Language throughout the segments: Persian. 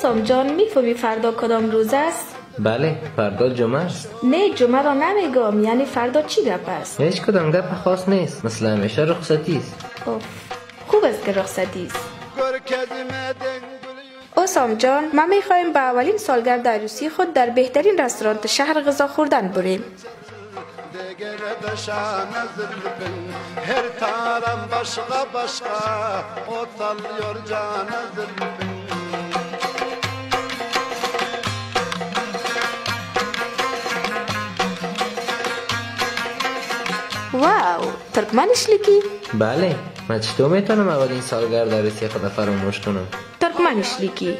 حسام جان میفهمی فردا کدام روز است؟ بله، فردا جمعه است. نه، جمعه را نمیگم، یعنی فردا چی گپ است؟ هیچ کدام گپ خاص نیست، مثل همیشه رخصتی است. خوب است که رخصتی است. حسام جان، ما میخوایم به اولین سالگرد عروسی خود در بهترین رستوران شهر غذا خوردن بریم. واو، ترکمنشلیکی؟ بله، من چطور میتونم اولین سالگرد عروسی خود فراموش کنم؟ ترکمنشلیکی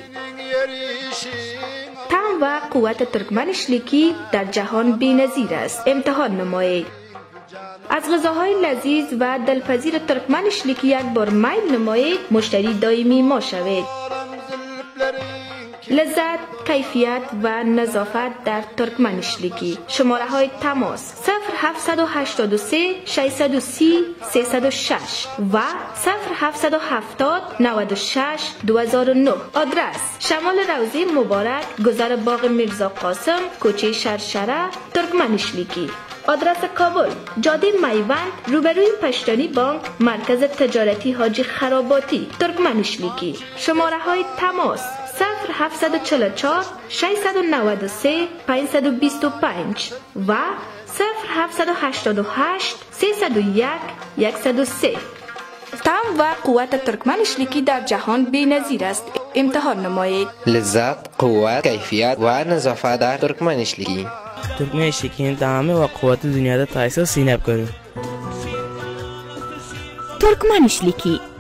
طعم و قوت ترکمنشلیکی در جهان بی‌نظیر است. امتحان نمایید. از غذاهای لذیذ و دلپذیر ترکمنشلیکی یک بار میل نمایید، مشتری دائمی ما شوید. لذت، کیفیت و نظافت در ترکمنشلیکی. شماره های تماس 0783 630 306 و 0770 96 2009. آدرس: شمال روضه مبارک، گذر باغ میرزا قاسم، کوچه شرشره، ترکمنشلیکی. آدرس کابل: جاده میوند، روبروی پشتانی بانک، مرکز تجارتی حاجی خراباتی، ترکمنشلیکی. شماره های تماس 0744 693 525 و 0788 301 103. طعم و قوت ترکمنشلیکی در جهان بی‌نظیر است. امتحان نمایید. لذت، قوت، کیفیت و نظافت در ترکمنشلیکی. ترکمنشلیکی تمام و قوت دنیا را تایسته سینب کنه. ترکمنشلیکی